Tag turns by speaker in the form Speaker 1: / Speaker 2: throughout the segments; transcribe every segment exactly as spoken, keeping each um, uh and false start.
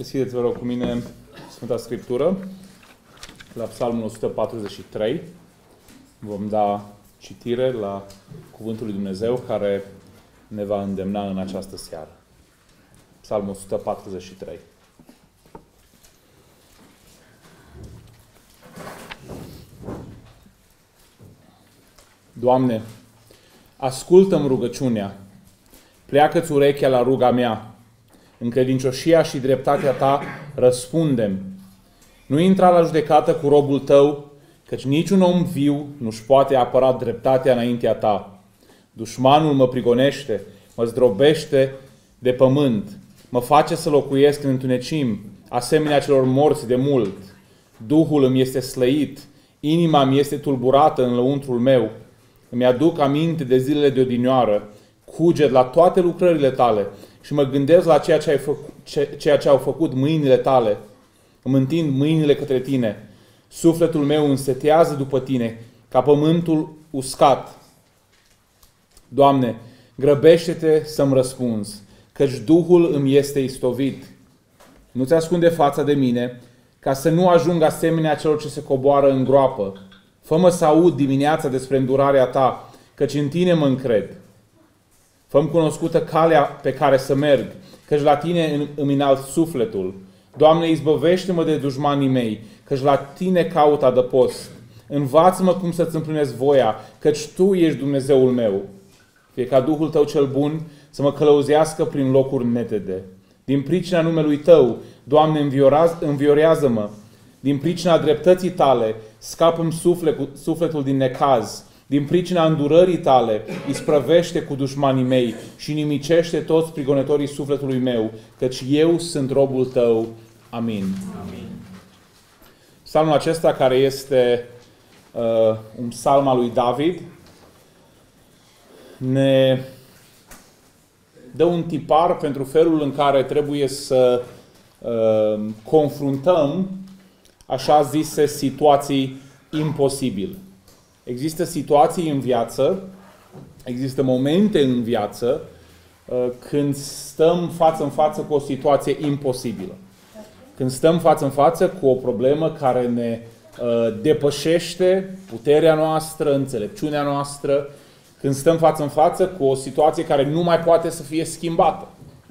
Speaker 1: Deschideți, vă rog, cu mine Sfânta Scriptură, la Psalmul o sută patruzeci și trei. Vom da citire la Cuvântul lui Dumnezeu care ne va îndemna în această seară. Psalmul o sută patruzeci și trei. Doamne, ascultă-mi rugăciunea, pleacă-ți urechea la ruga mea, în credincioșia și dreptatea ta răspundem. Nu intra la judecată cu robul tău, căci niciun om viu nu-și poate apăra dreptatea înaintea ta. Dușmanul mă prigonește, mă zdrobește de pământ, mă face să locuiesc în întunecim, asemenea celor morți de mult. Duhul îmi este slăit, inima mi este tulburată în lăuntrul meu. Îmi aduc aminte de zilele de odinioară, cuget la toate lucrările tale și mă gândesc la ceea ce, ai făcut, ce, ceea ce au făcut mâinile tale. Îmi întind mâinile către tine. Sufletul meu însetează după tine, ca pământul uscat. Doamne, grăbește-te să-mi răspunzi, căci Duhul îmi este istovit. Nu-ți ascunde fața de mine, ca să nu ajung asemenea celor ce se coboară în groapă. Fă-mă să aud dimineața despre îndurarea ta, căci în tine mă încred. Fă-mi cunoscută calea pe care să merg, căci la tine îmi înalt sufletul. Doamne, izbăvește-mă de dușmanii mei, căci la tine caut adăpost. Învață-mă cum să-ți împlinesc voia, căci tu ești Dumnezeul meu. Fie ca Duhul tău cel bun să mă călăuzească prin locuri netede. Din pricina numelui tău, Doamne, înviorează-mă. Din pricina dreptății tale, scapă-mi sufletul din necaz. Din pricina îndurării tale, isprăvește cu dușmanii mei și nimicește toți prigonitorii sufletului meu, căci eu sunt robul tău. Amin. Amin. Psalmul acesta, care este uh, un psalm al lui David, ne dă un tipar pentru felul în care trebuie să uh, confruntăm așa zise situații imposibile. Există situații în viață, există momente în viață uh, când stăm față în față cu o situație imposibilă. Când stăm față în față cu o problemă care ne uh, depășește puterea noastră, înțelepciunea noastră, când stăm față în față cu o situație care nu mai poate să fie schimbată.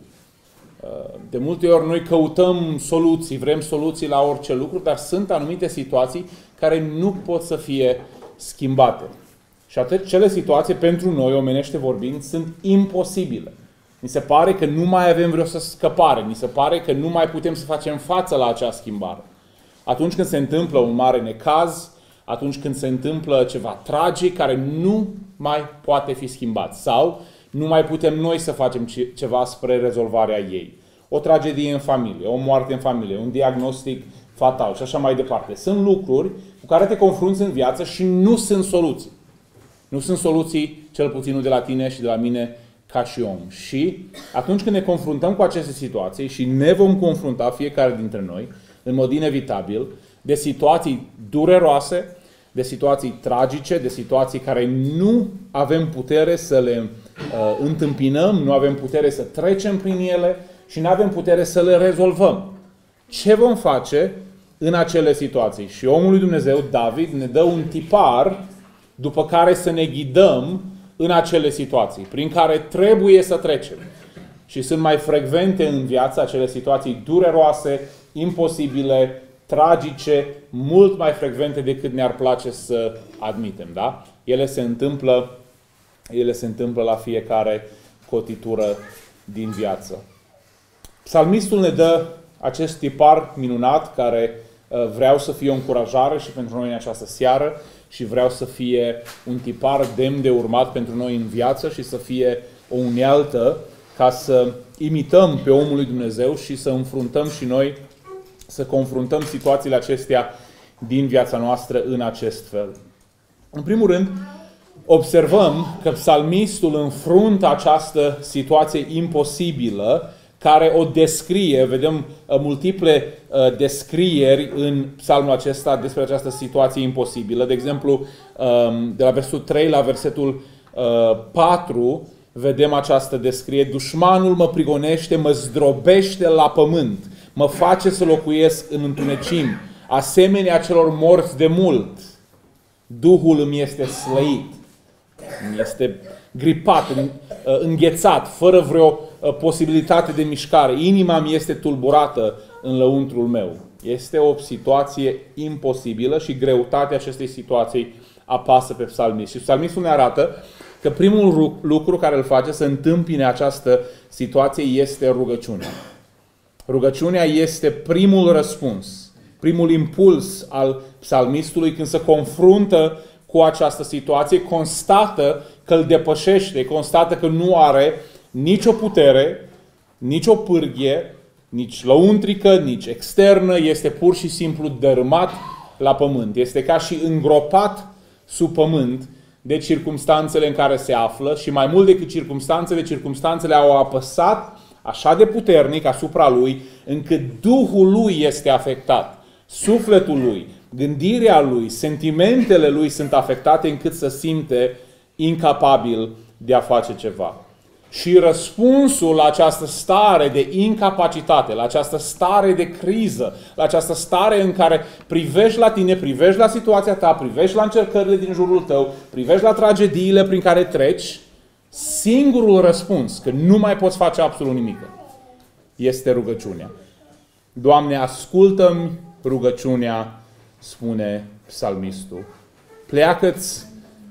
Speaker 1: Uh, de multe ori noi căutăm soluții, vrem soluții la orice lucru, dar sunt anumite situații care nu pot să fie schimbate. Și atât cele situații, pentru noi, omenește vorbind, sunt imposibile. Mi se pare că nu mai avem vreo scăpare, mi se pare că nu mai putem să facem față la acea schimbare. Atunci când se întâmplă un mare necaz, atunci când se întâmplă ceva tragic care nu mai poate fi schimbat sau nu mai putem noi să facem ceva spre rezolvarea ei. O tragedie în familie, o moarte în familie, un diagnostic fatal și așa mai departe. Sunt lucruri cu care te confrunți în viață și nu sunt soluții. Nu sunt soluții, cel puțin nu de la tine și de la mine ca și om. Și atunci când ne confruntăm cu aceste situații și ne vom confrunta fiecare dintre noi, în mod inevitabil, de situații dureroase, de situații tragice, de situații care nu avem putere să le uh, întâmpinăm, nu avem putere să trecem prin ele și nu avem putere să le rezolvăm. Ce vom face în acele situații? Și omul lui Dumnezeu, David, ne dă un tipar după care să ne ghidăm în acele situații, prin care trebuie să trecem. Și sunt mai frecvente în viață acele situații dureroase, imposibile, tragice, mult mai frecvente decât ne-ar place să admitem. Da? Ele se întâmplă, ele se întâmplă la fiecare cotitură din viață. Psalmistul ne dă acest tipar minunat care uh, vreau să fie o încurajare și pentru noi în această seară și vreau să fie un tipar demn de urmat pentru noi în viață și să fie o unealtă ca să imităm pe omul lui Dumnezeu și să înfruntăm și noi, să confruntăm situațiile acestea din viața noastră în acest fel. În primul rând, observăm că psalmistul înfruntă această situație imposibilă care o descrie, vedem multiple uh, descrieri în psalmul acesta despre această situație imposibilă. De exemplu, um, de la versetul trei la versetul uh, patru, vedem această descriere. Dușmanul mă prigonește, mă zdrobește la pământ, mă face să locuiesc în întunecimi, asemenea celor morți de mult. Duhul îmi este slăit, îmi este gripat, înghețat, fără vreo posibilitate de mișcare. Inima mi este tulburată în lăuntrul meu. Este o situație imposibilă și greutatea acestei situații apasă pe psalmist. Și psalmistul ne arată că primul lucru care îl face să întâmpine această situație este rugăciunea. Rugăciunea este primul răspuns, primul impuls al psalmistului când se confruntă cu această situație, constată că îl depășește, constată că nu are nicio putere, nicio pârghie, nici lăuntrică, nici externă, este pur și simplu dărâmat la pământ. Este ca și îngropat sub pământ de circumstanțele în care se află și mai mult decât circumstanțele, circumstanțele au apăsat așa de puternic asupra lui, încât Duhul lui este afectat. Sufletul lui, gândirea lui, sentimentele lui sunt afectate încât să simte incapabil de a face ceva. Și răspunsul la această stare de incapacitate, la această stare de criză, la această stare în care privești la tine, privești la situația ta, privești la încercările din jurul tău, privești la tragediile prin care treci, singurul răspuns, că nu mai poți face absolut nimic, este rugăciunea. Doamne, ascultă-mi rugăciunea, spune psalmistul. Pleacă-ți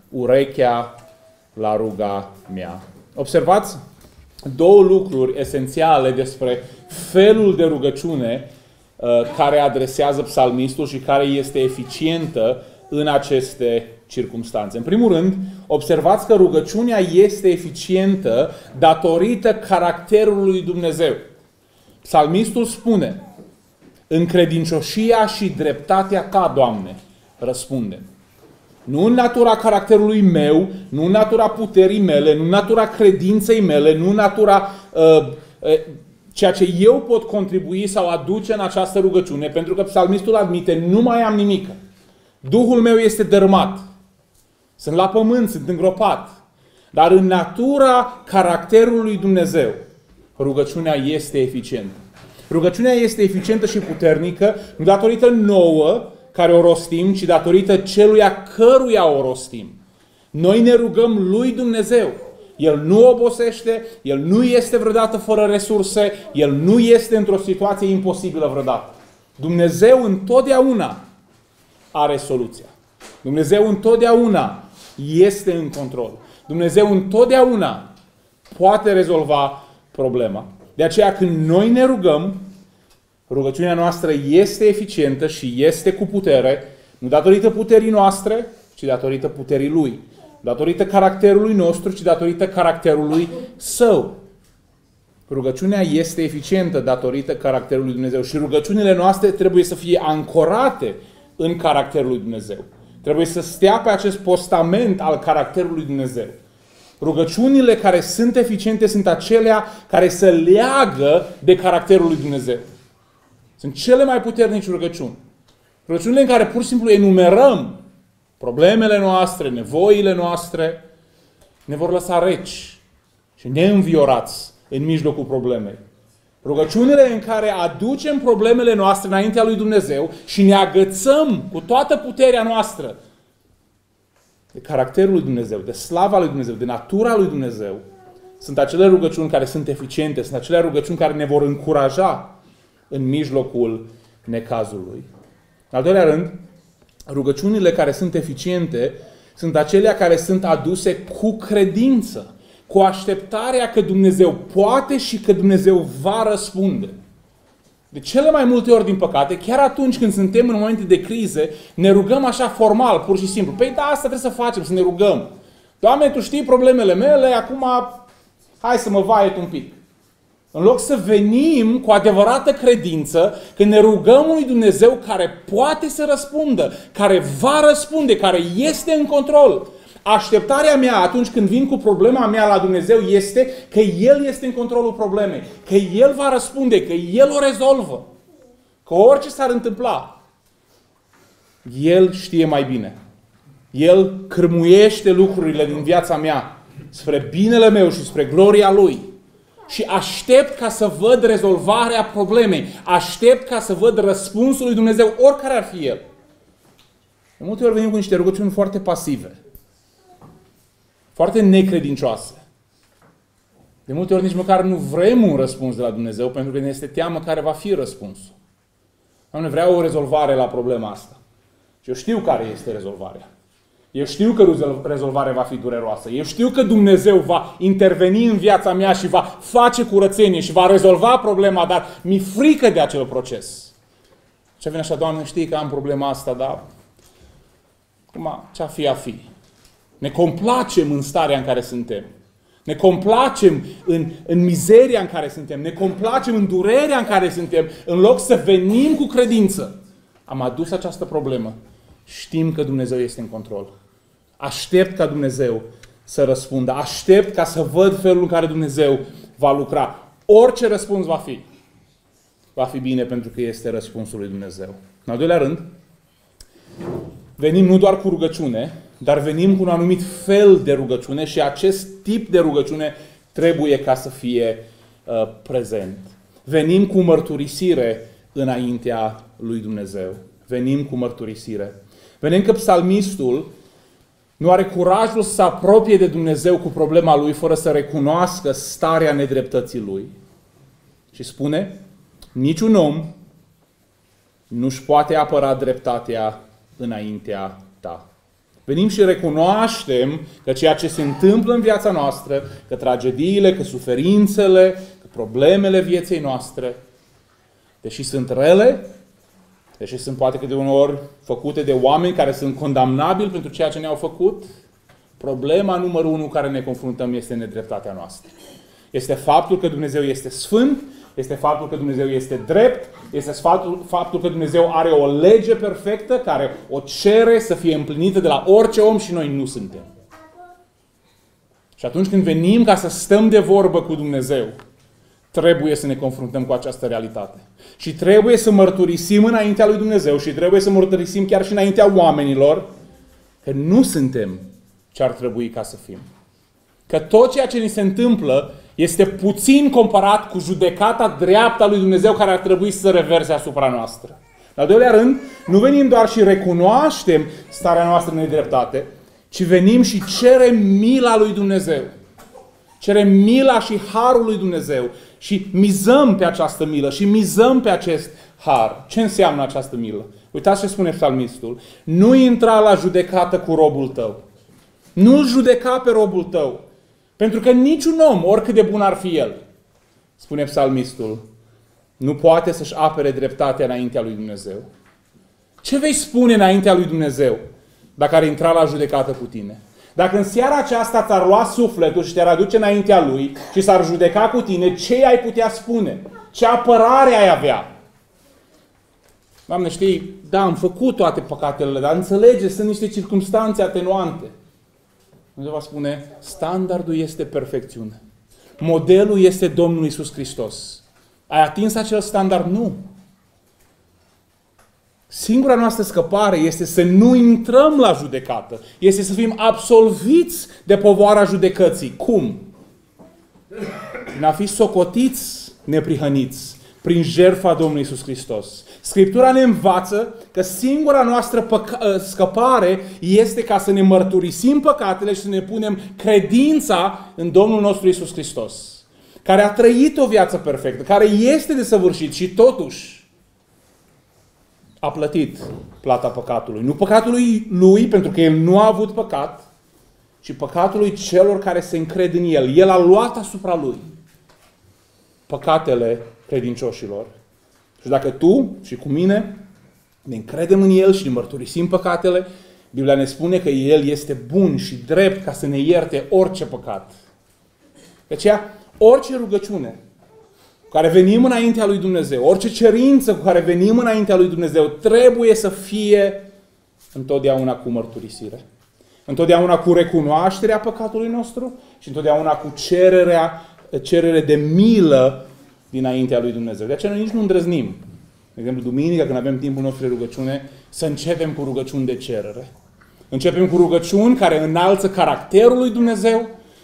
Speaker 1: urechea la ruga mea. Observați două lucruri esențiale despre felul de rugăciune uh, care adresează psalmistul și care este eficientă în aceste circumstanțe. În primul rând, observați că rugăciunea este eficientă datorită caracterului lui Dumnezeu. Psalmistul spune: în credincioșia și dreptatea ta, Doamne, răspunde. Nu în natura caracterului meu, nu în natura puterii mele, nu în natura credinței mele, nu în natura uh, uh, ceea ce eu pot contribui sau aduce în această rugăciune, pentru că psalmistul admite: nu mai am nimic. Duhul meu este dărâmat. Sunt la pământ, sunt îngropat. Dar în natura caracterului lui Dumnezeu, rugăciunea este eficientă. Rugăciunea este eficientă și puternică, nu datorită nouă, care o rostim, ci datorită celuia căruia o rostim. Noi ne rugăm lui Dumnezeu. El nu obosește, El nu este vreodată fără resurse, El nu este într-o situație imposibilă vreodată. Dumnezeu întotdeauna are soluția. Dumnezeu întotdeauna este în control. Dumnezeu întotdeauna poate rezolva problema. De aceea când noi ne rugăm, rugăciunea noastră este eficientă și este cu putere, nu datorită puterii noastre, ci datorită puterii Lui. Datorită caracterului nostru, ci datorită caracterului Său. Rugăciunea este eficientă datorită caracterului lui Dumnezeu. Și rugăciunile noastre trebuie să fie ancorate în caracterul lui Dumnezeu. Trebuie să stea pe acest postament al caracterului lui Dumnezeu. Rugăciunile care sunt eficiente sunt acelea care se leagă de caracterul lui Dumnezeu. Sunt cele mai puternici rugăciuni. Rugăciunile în care pur și simplu enumerăm problemele noastre, nevoile noastre, ne vor lăsa reci și neînviorați în mijlocul problemei. Rugăciunile în care aducem problemele noastre înaintea lui Dumnezeu și ne agățăm cu toată puterea noastră de caracterul lui Dumnezeu, de slava lui Dumnezeu, de natura lui Dumnezeu, sunt acele rugăciuni care sunt eficiente, sunt acele rugăciuni care ne vor încuraja în mijlocul necazului. În al doilea rând, rugăciunile care sunt eficiente sunt acelea care sunt aduse cu credință, cu așteptarea că Dumnezeu poate și că Dumnezeu va răspunde. De cele mai multe ori, din păcate, chiar atunci când suntem în momente de crize, ne rugăm așa formal, pur și simplu. Păi da, asta trebuie să facem, să ne rugăm. Doamne, Tu știi problemele mele, acum hai să mă vaiet un pic. În loc să venim cu adevărată credință, că ne rugăm lui Dumnezeu care poate să răspundă, care va răspunde, care este în control. Așteptarea mea atunci când vin cu problema mea la Dumnezeu este că El este în controlul problemei, că El va răspunde, că El o rezolvă, că orice s-ar întâmpla, El știe mai bine. El cârmuiește lucrurile din viața mea spre binele meu și spre gloria Lui. Și aștept ca să văd rezolvarea problemei. Aștept ca să văd răspunsul lui Dumnezeu, oricare ar fi el. De multe ori venim cu niște rugăciuni foarte pasive. Foarte necredincioase. De multe ori nici măcar nu vrem un răspuns de la Dumnezeu, pentru că ne este teamă care va fi răspunsul. Doamne, vreau o rezolvare la problema asta. Și eu știu care este rezolvarea. Eu știu că rezolvarea va fi dureroasă. Eu știu că Dumnezeu va interveni în viața mea și va face curățenie și va rezolva problema, dar mi-e frică de acel proces. Și vine așa, Doamne, știi că am problema asta, dar acum, ce-a fi, a fi. Ne complacem în starea în care suntem. Ne complacem în, în mizeria în care suntem. Ne complacem în durerea în care suntem. În loc să venim cu credință. Am adus această problemă. Știm că Dumnezeu este în control. Aștept ca Dumnezeu să răspundă. Aștept ca să văd felul în care Dumnezeu va lucra. Orice răspuns va fi. Va fi bine pentru că este răspunsul lui Dumnezeu. În al doilea rând, venim nu doar cu rugăciune, dar venim cu un anumit fel de rugăciune și acest tip de rugăciune trebuie ca să fie uh, prezent. Venim cu mărturisire înaintea lui Dumnezeu. Venim cu mărturisire. Vedem că psalmistul nu are curajul să se apropie de Dumnezeu cu problema lui fără să recunoască starea nedreptății lui. Și spune, niciun om nu-și poate apăra dreptatea înaintea ta. Venim și recunoaștem că ceea ce se întâmplă în viața noastră, că tragediile, că suferințele, că problemele vieții noastre, deși sunt rele, deși sunt poate că de uneori făcute de oameni care sunt condamnabili pentru ceea ce ne-au făcut, problema numărul unu care ne confruntăm este nedreptatea noastră. Este faptul că Dumnezeu este sfânt, este faptul că Dumnezeu este drept, este faptul, faptul că Dumnezeu are o lege perfectă care o cere să fie împlinită de la orice om și noi nu suntem. Și atunci când venim ca să stăm de vorbă cu Dumnezeu, trebuie să ne confruntăm cu această realitate. Și trebuie să mărturisim înaintea lui Dumnezeu și trebuie să mărturisim chiar și înaintea oamenilor că nu suntem ce ar trebui ca să fim. Că tot ceea ce ni se întâmplă este puțin comparat cu judecata dreaptă a lui Dumnezeu care ar trebui să se reverse asupra noastră. În al doilea rând, nu venim doar și recunoaștem starea noastră nedreptate, ci venim și cerem mila lui Dumnezeu. Cerem mila și harul lui Dumnezeu și mizăm pe această milă și mizăm pe acest har. Ce înseamnă această milă? Uitați ce spune psalmistul. Nu intra la judecată cu robul tău. Nu-l judeca pe robul tău. Pentru că niciun om, oricât de bun ar fi el, spune psalmistul, nu poate să-și apere dreptatea înaintea lui Dumnezeu. Ce vei spune înaintea lui Dumnezeu dacă ar intra la judecată cu tine? Dacă în seara aceasta ți-ar lua sufletul și te-ar aduce înaintea lui și s-ar judeca cu tine, ce ai putea spune? Ce apărare ai avea? Doamne, știi, da, am făcut toate păcatele, dar înțelege, sunt niște circumstanțe atenuante. Dumnezeu va spune, standardul este perfecțiune. Modelul este Domnul Iisus Hristos. Ai atins acel standard? Nu. Singura noastră scăpare este să nu intrăm la judecată. Este să fim absolviți de povara judecății. Cum? Prin a fi socotiți neprihăniți prin jertfa Domnului Iisus Hristos. Scriptura ne învață că singura noastră scăpare este ca să ne mărturisim păcatele și să ne punem credința în Domnul nostru Iisus Hristos, care a trăit o viață perfectă, care este desăvârșit și totuși a plătit plata păcatului. Nu păcatului lui, pentru că el nu a avut păcat, ci păcatului celor care se încred în el. El a luat asupra lui păcatele credincioșilor. Și dacă tu și cu mine ne încredem în el și ne mărturisim păcatele, Biblia ne spune că el este bun și drept ca să ne ierte orice păcat. De aceea, orice rugăciune cu care venim înaintea lui Dumnezeu, orice cerință cu care venim înaintea lui Dumnezeu, trebuie să fie întotdeauna cu mărturisire. Întotdeauna cu recunoașterea păcatului nostru și întotdeauna cu cererea, cerere de milă dinaintea lui Dumnezeu. De aceea noi nici nu îndrăznim. De exemplu, duminică, când avem timpul nostru de rugăciune, să începem cu rugăciuni de cerere. Începem cu rugăciuni care înalță caracterul lui Dumnezeu,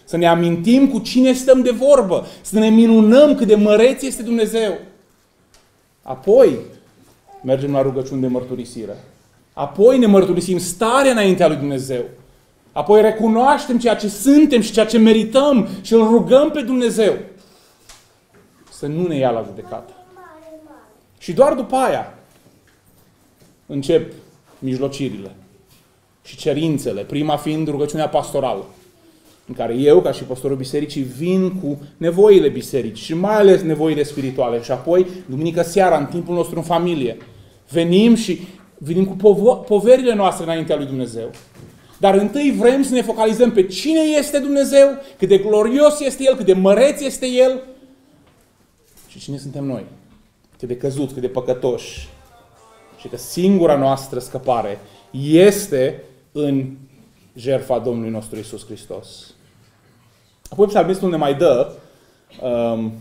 Speaker 1: Să ne amintim cu cine stăm de vorbă. Să ne minunăm cât de măreț este Dumnezeu. Apoi mergem la rugăciuni de mărturisire. Apoi ne mărturisim starea înaintea lui Dumnezeu. Apoi recunoaștem ceea ce suntem și ceea ce merităm și îl rugăm pe Dumnezeu să nu ne ia la judecată. Și doar după aia încep mijlocirile și cerințele. Prima fiind rugăciunea pastorală, în care eu, ca și pastorul bisericii, vin cu nevoile bisericii și mai ales nevoile spirituale. Și apoi, duminică seara, în timpul nostru în familie, venim și venim cu poverile noastre înaintea lui Dumnezeu. Dar întâi vrem să ne focalizăm pe cine este Dumnezeu, cât de glorios este El, cât de măreț este El și cine suntem noi, cât de căzuți, cât de păcătoși. Și că singura noastră scăpare este în jertfa Domnului nostru Iisus Hristos. Apoi psalmistul ne mai dă um,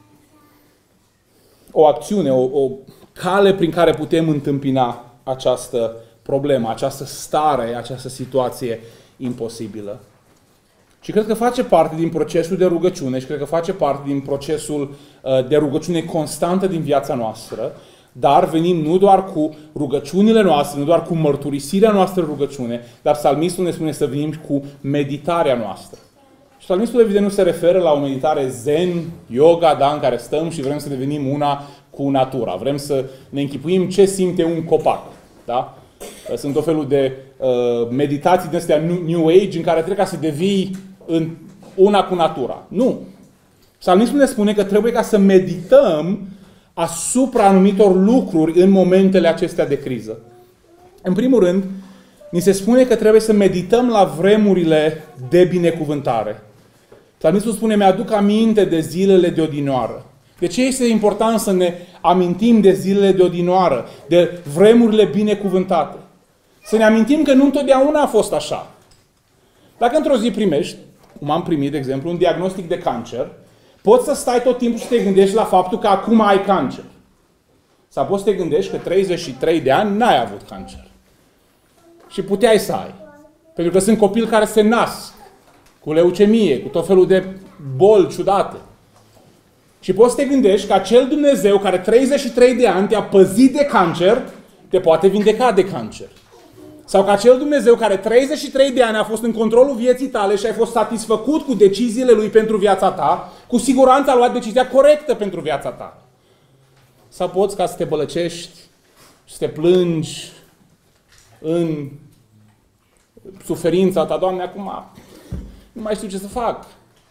Speaker 1: o acțiune, o, o cale prin care putem întâmpina această problemă, această stare, această situație imposibilă. Și cred că face parte din procesul de rugăciune și cred că face parte din procesul uh, de rugăciune constantă din viața noastră, dar venim nu doar cu rugăciunile noastre, nu doar cu mărturisirea noastră rugăciune, dar psalmistul ne spune să venim cu meditarea noastră. Și psalmistul evident nu se referă la o meditare zen, yoga, da, în care stăm și vrem să devenim una cu natura. Vrem să ne închipuim ce simte un copac. Da? Sunt o felul de uh, meditații din astea New Age în care trebuie ca să devii în una cu natura. Nu. Psalmistul ne spune că trebuie ca să medităm asupra anumitor lucruri în momentele acestea de criză. În primul rând, ni se spune că trebuie să medităm la vremurile de binecuvântare. Psalmistul spune, mi-aduc aminte de zilele de odinioară. De ce este important să ne amintim de zilele de odinioară, de vremurile binecuvântate? Să ne amintim că nu întotdeauna a fost așa. Dacă într-o zi primești, cum am primit, de exemplu, un diagnostic de cancer, poți să stai tot timpul și te gândești la faptul că acum ai cancer. Sau poți să te gândești că treizeci și trei de ani n-ai avut cancer. Și puteai să ai. Pentru că sunt copii care se nasc cu leucemie, cu tot felul de boli ciudate. Și poți să te gândești că acel Dumnezeu care treizeci și trei de ani te-a păzit de cancer, te poate vindeca de cancer. Sau că acel Dumnezeu care treizeci și trei de ani a fost în controlul vieții tale și ai fost satisfăcut cu deciziile Lui pentru viața ta, cu siguranță a luat decizia corectă pentru viața ta. Sau poți ca să te bălăcești și să te plângi în suferința ta, Doamne, acum nu mai știu ce să fac.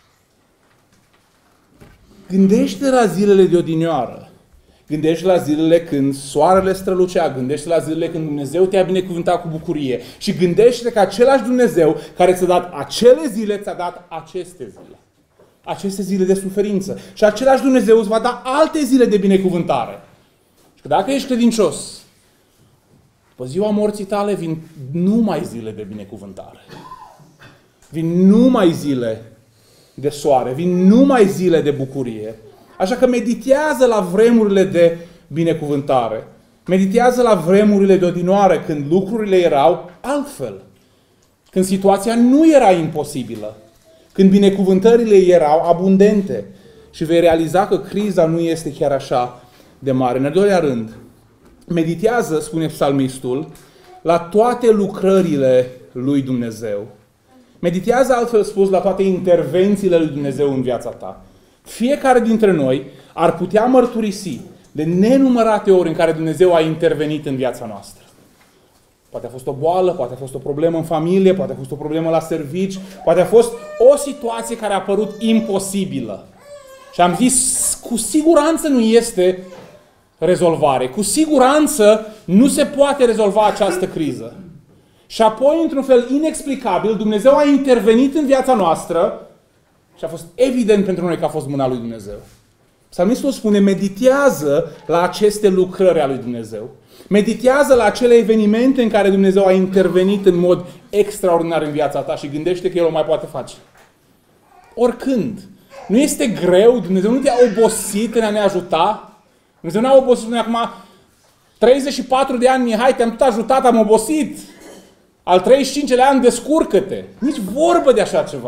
Speaker 1: Gândește la zilele de odinioară. Gândește la zilele când soarele strălucea, gândește la zilele când Dumnezeu te-a binecuvântat cu bucurie și gândește că același Dumnezeu care ți-a dat acele zile, ți-a dat aceste zile. Aceste zile de suferință. Și același Dumnezeu îți va da alte zile de binecuvântare. Și că dacă ești credincios, după ziua morții tale vin numai zile de binecuvântare. Vin numai zile de soare, vin numai zile de bucurie. Așa că meditează la vremurile de binecuvântare. Meditează la vremurile de odinioară, când lucrurile erau altfel. Când situația nu era imposibilă. Când binecuvântările erau abundente. Și vei realiza că criza nu este chiar așa de mare. În al doilea rând, meditează, spune psalmistul, la toate lucrările lui Dumnezeu. Meditează, altfel spus, la toate intervențiile lui Dumnezeu în viața ta. Fiecare dintre noi ar putea mărturisi de nenumărate ori în care Dumnezeu a intervenit în viața noastră. Poate a fost o boală, poate a fost o problemă în familie, poate a fost o problemă la servici, poate a fost o situație care a părut imposibilă. Și am zis, cu siguranță nu este rezolvare. Cu siguranță nu se poate rezolva această criză. Și apoi, într-un fel inexplicabil, Dumnezeu a intervenit în viața noastră și a fost evident pentru noi că a fost mâna lui Dumnezeu. Psalmistul spune, meditează la aceste lucrări ale lui Dumnezeu. Meditează la acele evenimente în care Dumnezeu a intervenit în mod extraordinar în viața ta și gândește că El o mai poate face. Oricând. Nu este greu, Dumnezeu nu te-a obosit în a ne ajuta. Dumnezeu nu a obosit până acum treizeci și patru de ani, Mihai, te-am tot ajutat, am obosit. Al treizeci și cincilea an, descurcă-te. Nici vorbă de așa ceva.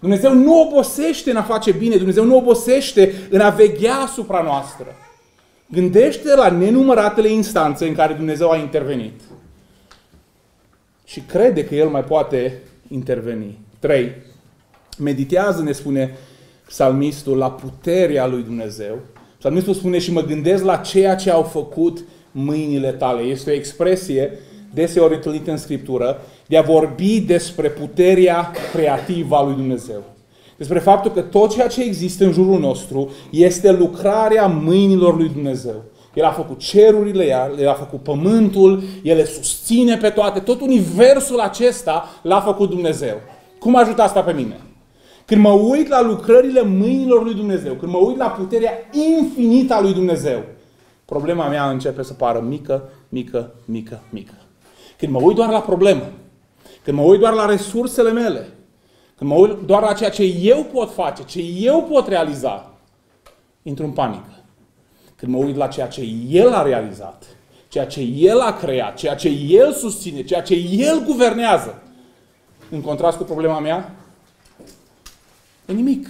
Speaker 1: Dumnezeu nu obosește în a face bine, Dumnezeu nu obosește în a veghea asupra noastră. Gândește la nenumăratele instanțe în care Dumnezeu a intervenit. Și crede că El mai poate interveni. trei. Meditează, ne spune psalmistul, la puterea lui Dumnezeu. Psalmistul spune și mă gândesc la ceea ce au făcut mâinile tale. Este o expresie deseori întâlnită în Scriptură de a vorbi despre puterea creativă a lui Dumnezeu. Despre faptul că tot ceea ce există în jurul nostru este lucrarea mâinilor lui Dumnezeu. El a făcut cerurile, El a făcut pământul, El le susține pe toate. Tot universul acesta l-a făcut Dumnezeu. Cum ajută asta pe mine? Când mă uit la lucrările mâinilor lui Dumnezeu, când mă uit la puterea infinită a lui Dumnezeu, problema mea începe să pară mică, mică, mică, mică. Când mă uit doar la problemă, când mă uit doar la resursele mele, când mă uit doar la ceea ce eu pot face, ce eu pot realiza, intru în panică. Când mă uit la ceea ce El a realizat, ceea ce El a creat, ceea ce El susține, ceea ce El guvernează, în contrast cu problema mea, e nimic.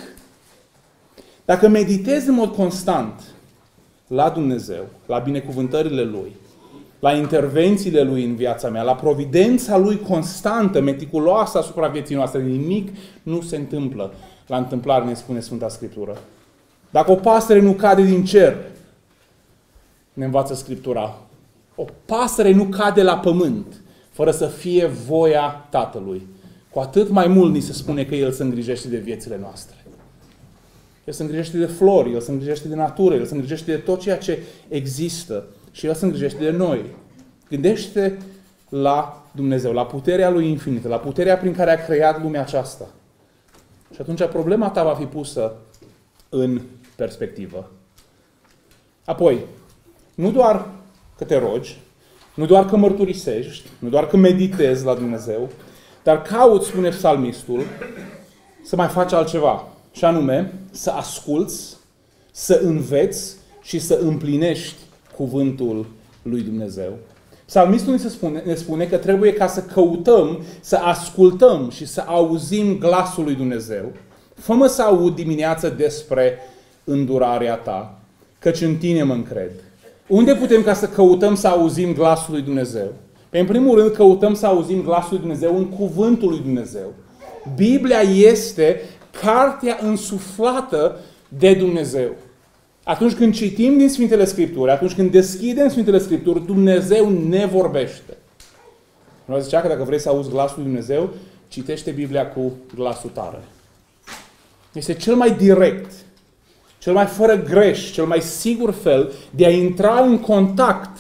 Speaker 1: Dacă meditez în mod constant la Dumnezeu, la binecuvântările Lui, la intervențiile Lui în viața mea, la providența Lui constantă, meticuloasă asupra vieții noastre, nimic nu se întâmplă. La întâmplare ne spune Sfânta Scriptură. Dacă o pasăre nu cade din cer, ne învață Scriptura, o pasăre nu cade la pământ fără să fie voia Tatălui. Cu atât mai mult ni se spune că El se îngrijește de viețile noastre. El se îngrijește de flori, El se îngrijește de natură, El se îngrijește de tot ceea ce există și El se îngrijește de noi. Gândește la Dumnezeu, la puterea Lui infinită, la puterea prin care a creat lumea aceasta. Și atunci problema ta va fi pusă în perspectivă. Apoi, nu doar că te rogi, nu doar că mărturisești, nu doar că meditezi la Dumnezeu, dar caut, spune psalmistul, să mai faci altceva. Și anume, să asculți, să înveți și să împlinești cuvântul lui Dumnezeu. Psalmistul ne spune, ne spune că trebuie ca să căutăm, să ascultăm și să auzim glasul lui Dumnezeu. Fă-mă să aud dimineața despre îndurarea ta, căci în tine mă încred. Unde putem ca să căutăm să auzim glasul lui Dumnezeu? Pe în primul rând căutăm să auzim glasul lui Dumnezeu în cuvântul lui Dumnezeu. Biblia este cartea însuflată de Dumnezeu. Atunci când citim din Sfintele Scripturi, atunci când deschidem Sfintele Scripturi, Dumnezeu ne vorbește. Noi zicea că dacă vrei să auzi glasul lui Dumnezeu, citește Biblia cu glasul tare. Este cel mai direct, cel mai fără greș, cel mai sigur fel de a intra în contact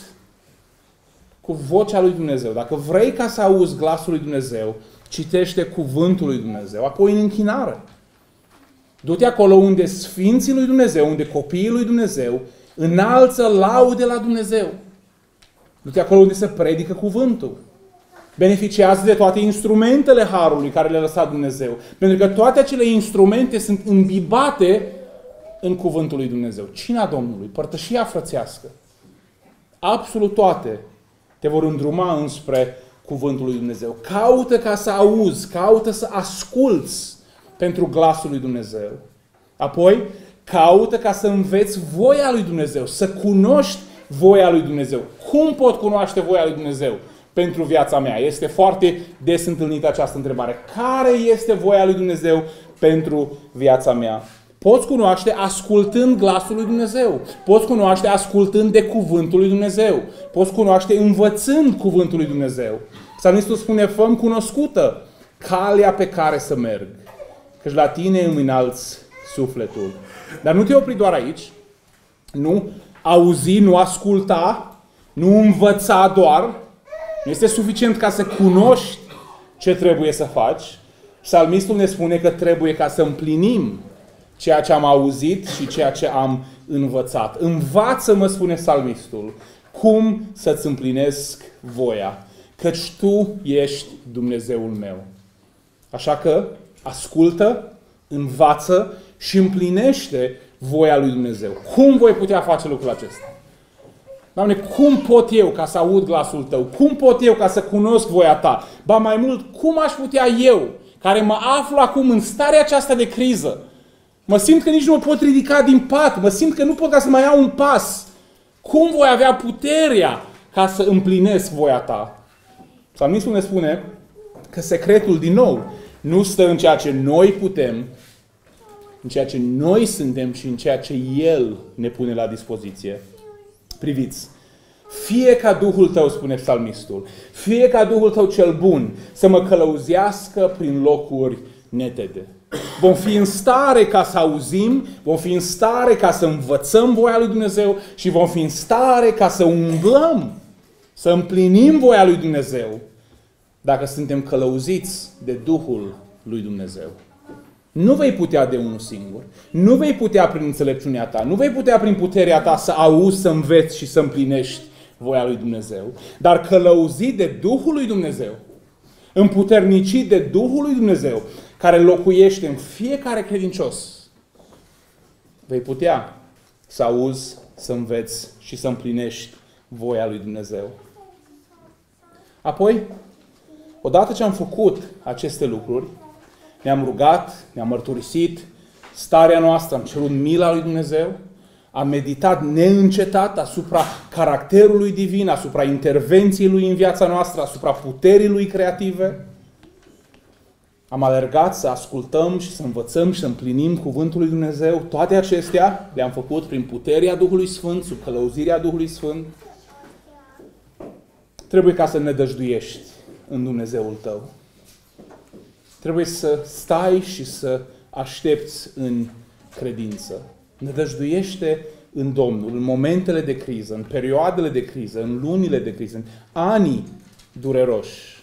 Speaker 1: cu vocea lui Dumnezeu. Dacă vrei ca să auzi glasul lui Dumnezeu, citește cuvântul lui Dumnezeu, apoi în închinare. Du-te acolo unde Sfinții lui Dumnezeu, unde copiii lui Dumnezeu înalță laude la Dumnezeu. Du-te acolo unde se predică cuvântul. Beneficiază de toate instrumentele harului care le-a lăsat Dumnezeu. Pentru că toate acele instrumente sunt îmbibate în cuvântul lui Dumnezeu. Cina Domnului, părtășia frățească. Absolut toate te vor îndruma înspre cuvântul lui Dumnezeu. Caută ca să auzi, caută să asculți pentru glasul lui Dumnezeu. Apoi, caută ca să înveți voia lui Dumnezeu, să cunoști voia lui Dumnezeu. Cum pot cunoaște voia lui Dumnezeu pentru viața mea? Este foarte des întâlnită această întrebare. Care este voia lui Dumnezeu pentru viața mea? Poți cunoaște ascultând glasul lui Dumnezeu. Poți cunoaște ascultând de cuvântul lui Dumnezeu. Poți cunoaște învățând cuvântul lui Dumnezeu. Psalmistul spune, fă-mi cunoscută calea pe care să merg, căci la tine îmi înalți sufletul. Dar nu te opri doar aici. Nu auzi, nu asculta, nu învăța doar. Nu este suficient ca să cunoști ce trebuie să faci. Psalmistul ne spune că trebuie ca să împlinim ceea ce am auzit și ceea ce am învățat. Învață-mă, spune psalmistul, cum să-ți împlinesc voia, căci tu ești Dumnezeul meu. Așa că ascultă, învață și împlinește voia lui Dumnezeu. Cum voi putea face lucrul acesta? Doamne, cum pot eu ca să aud glasul Tău? Cum pot eu ca să cunosc voia Ta? Ba mai mult, cum aș putea eu care mă aflu acum în starea aceasta de criză. Mă simt că nici nu mă pot ridica din pat, mă simt că nu pot ca să mai iau un pas. Cum voi avea puterea ca să împlinesc voia ta? Psalmistul ne spune că secretul, din nou, nu stă în ceea ce noi putem, în ceea ce noi suntem și în ceea ce El ne pune la dispoziție. Priviți, fie ca Duhul tău, spune psalmistul, fie ca Duhul tău cel bun să mă călăuzească prin locuri netede. Vom fi în stare ca să auzim, vom fi în stare ca să învățăm voia lui Dumnezeu și vom fi în stare ca să umblăm, să împlinim voia lui Dumnezeu, dacă suntem călăuziți de Duhul lui Dumnezeu. Nu vei putea de unul singur, nu vei putea prin înțelepciunea ta, nu vei putea prin puterea ta să auzi, să înveți și să împlinești voia lui Dumnezeu, dar călăuzit de Duhul lui Dumnezeu, împuternicit de Duhul lui Dumnezeu, care locuiește în fiecare credincios, vei putea să auzi, să înveți și să împlinești voia lui Dumnezeu. Apoi, odată ce am făcut aceste lucruri, ne-am rugat, ne-am mărturisit starea noastră, am cerut mila lui Dumnezeu, am meditat neîncetat asupra caracterului divin, asupra intervenției lui în viața noastră, asupra puterii lui creative. Am alergat să ascultăm și să învățăm și să împlinim cuvântul lui Dumnezeu. Toate acestea le-am făcut prin puterea Duhului Sfânt, sub călăuzirea Duhului Sfânt. Trebuie ca să ne nădăjduiești în Dumnezeul tău. Trebuie să stai și să aștepți în credință. Nădăjduiește în Domnul, în momentele de criză, în perioadele de criză, în lunile de criză, în anii dureroși.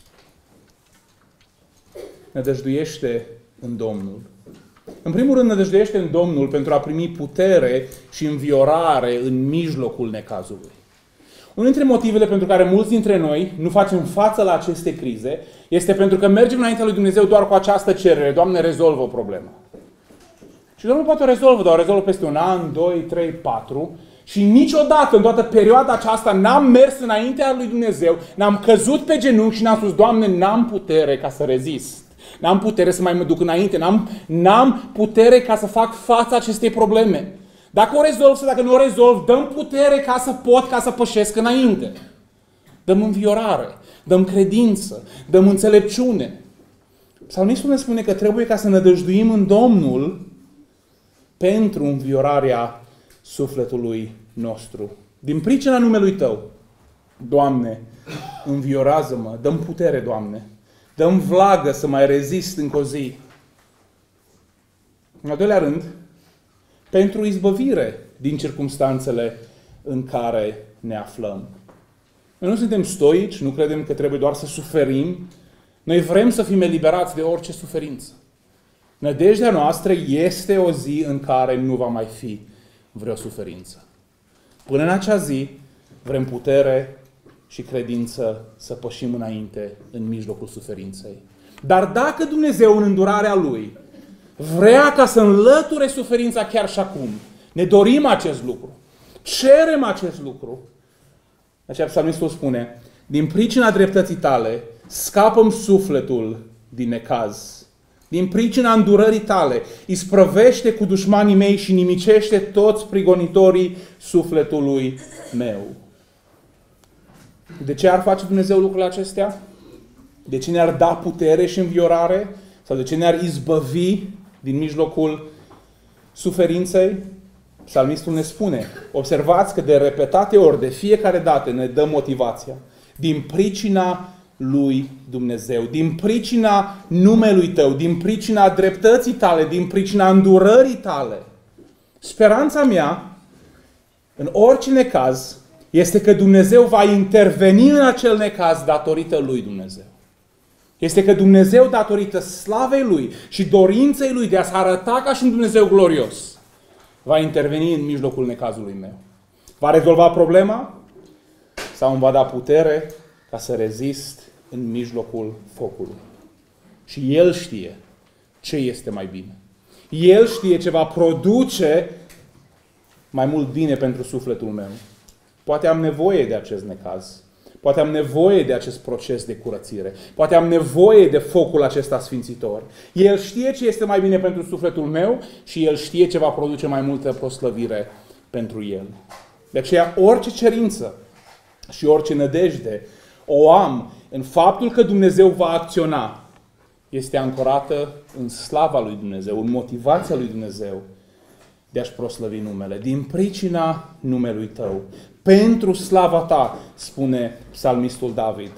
Speaker 1: Nădăjduiește în Domnul. În primul rând, nădăjduiește în Domnul pentru a primi putere și înviorare în mijlocul necazului. Unul dintre motivele pentru care mulți dintre noi nu facem față la aceste crize este pentru că mergem înaintea lui Dumnezeu doar cu această cerere: Doamne, rezolvă o problemă. Și Domnul poate o rezolvă, dar o rezolvă peste un an, doi, trei, patru. Și niciodată, în toată perioada aceasta, n-am mers înaintea lui Dumnezeu, n-am căzut pe genunchi și n-am spus: Doamne, n-am putere ca să rezist. N-am putere să mai mă duc înainte, n-am, n-am putere ca să fac față acestei probleme. Dacă o rezolv sau dacă nu o rezolv, dăm putere ca să pot, ca să pășesc înainte. Dăm înviorare, dăm credință, dăm înțelepciune. Psalmistul ne spune că trebuie ca să nădăjduim în Domnul pentru înviorarea sufletului nostru. Din pricina numelui Tău, Doamne, înviorează-mă, dăm putere, Doamne. Dăm vlagă să mai rezist încă o zi. În al doilea rând, pentru izbăvire din circumstanțele în care ne aflăm. Noi nu suntem stoici, nu credem că trebuie doar să suferim. Noi vrem să fim eliberați de orice suferință. Nădejdea noastră este o zi în care nu va mai fi vreo suferință. Până în acea zi, vrem putere și credință să pășim înainte în mijlocul suferinței. Dar dacă Dumnezeu, în îndurarea Lui, vrea ca să înlăture suferința chiar și acum, ne dorim acest lucru, cerem acest lucru, așa psalmistul spune: din pricina dreptății tale, scapă-mi sufletul din necaz. Din pricina îndurării tale, isprăvește cu dușmanii mei și nimicește toți prigonitorii sufletului meu. De ce ar face Dumnezeu lucrurile acestea? De ce ne-ar da putere și înviorare? Sau de ce ne-ar izbăvi din mijlocul suferinței? Psalmistul ne spune, observați că de repetate ori, de fiecare dată ne dă motivația. Din pricina lui Dumnezeu, din pricina numelui tău, din pricina dreptății tale, din pricina îndurării tale. Speranța mea, în orice necaz, este că Dumnezeu va interveni în acel necaz datorită lui Dumnezeu. Este că Dumnezeu, datorită slavei Lui și dorinței Lui de a se arăta ca și un Dumnezeu glorios, va interveni în mijlocul necazului meu. Va rezolva problema sau îmi va da putere ca să rezist în mijlocul focului. Și El știe ce este mai bine. El știe ce va produce mai mult bine pentru sufletul meu. Poate am nevoie de acest necaz. Poate am nevoie de acest proces de curățire. Poate am nevoie de focul acesta sfințitor. El știe ce este mai bine pentru sufletul meu și El știe ce va produce mai multă proslăvire pentru El. De aceea, orice cerință și orice nădejde o am în faptul că Dumnezeu va acționa, este ancorată în slava lui Dumnezeu, în motivația lui Dumnezeu de a-și proslăvi numele. Din pricina numelui Tău, pentru slava Ta, spune psalmistul David,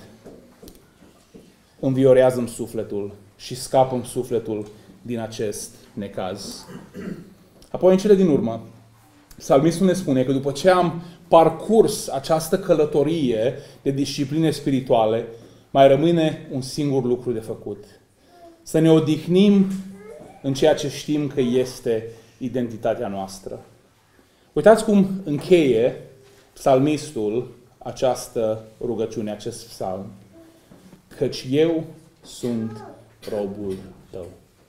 Speaker 1: înviorează-mi sufletul și scapă-mi sufletul din acest necaz. Apoi, în cele din urmă, psalmistul ne spune că după ce am parcurs această călătorie de discipline spirituale, mai rămâne un singur lucru de făcut. Să ne odihnim în ceea ce știm că este identitatea noastră. Uitați cum încheie psalmistul această rugăciune, acest psalm. Căci eu sunt robul Tău.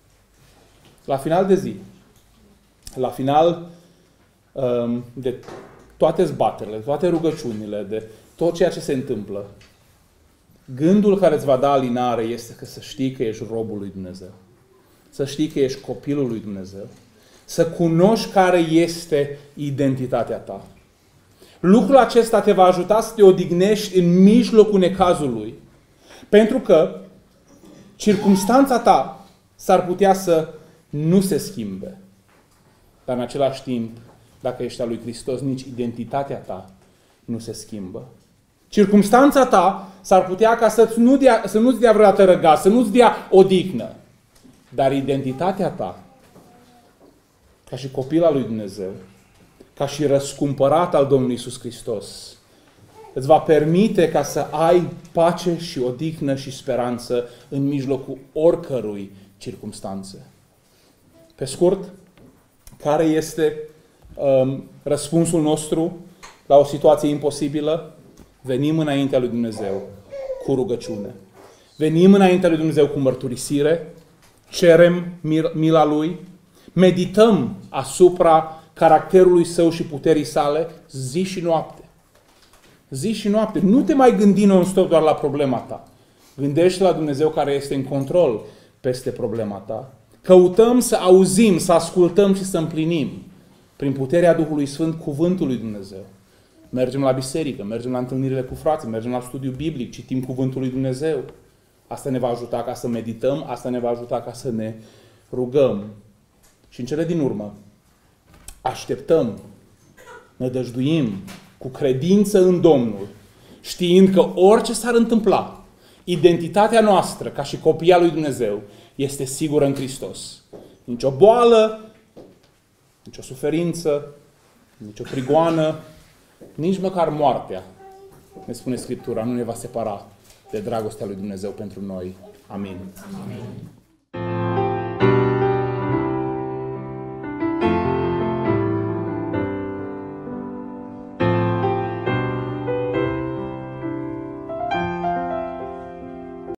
Speaker 1: La final de zi, la final um, de toate zbaterile, toate rugăciunile, de tot ceea ce se întâmplă, gândul care îți va da alinare este că să știi că ești robul lui Dumnezeu. Să știi că ești copilul lui Dumnezeu. Să cunoști care este identitatea ta. Lucrul acesta te va ajuta să te odihnești în mijlocul necazului. Pentru că circumstanța ta s-ar putea să nu se schimbe. Dar în același timp, dacă ești al lui Hristos, nici identitatea ta nu se schimbă. Circumstanța ta s-ar putea ca să nu dea, să nu-ți dea vreodată răgaz, să nu-ți dea odihnă. Dar identitatea ta, ca și copil al lui Dumnezeu, ca și răscumpărat al Domnului Iisus Hristos, îți va permite ca să ai pace și odihnă și speranță în mijlocul oricărui circumstanțe. Pe scurt, care este um, răspunsul nostru la o situație imposibilă? Venim înaintea lui Dumnezeu cu rugăciune. Venim înaintea lui Dumnezeu cu mărturisire, cerem mila Lui, medităm asupra caracterului Său și puterii Sale zi și noapte. Zi și noapte. Nu te mai gândi non-stop doar la problema ta. Gândește la Dumnezeu care este în control peste problema ta. Căutăm să auzim, să ascultăm și să împlinim prin puterea Duhului Sfânt cuvântul lui Dumnezeu. Mergem la biserică, mergem la întâlnirile cu frații, mergem la studiu biblic, citim cuvântul lui Dumnezeu. Asta ne va ajuta ca să medităm, asta ne va ajuta ca să ne rugăm. Și în cele din urmă, așteptăm, nădăjduim cu credință în Domnul, știind că orice s-ar întâmpla, identitatea noastră, ca și copii al lui Dumnezeu, este sigură în Hristos. Nici o boală, nici o suferință, nici o prigoană, nici măcar moartea, ne spune Scriptura, nu ne va separa de dragostea lui Dumnezeu pentru noi. Amin. Amin.